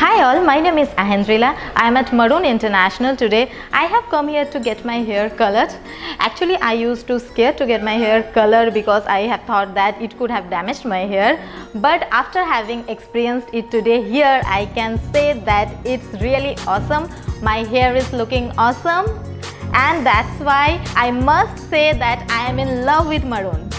Hi all, my name is Ahendrila. I am at Maroon International today. I have come here to get my hair colored. Actually, I used to scare to get my hair colored because I have thought that it could have damaged my hair. But after having experienced it today here, I can say that it's really awesome. My hair is looking awesome, and that's why I must say that I am in love with Maroon.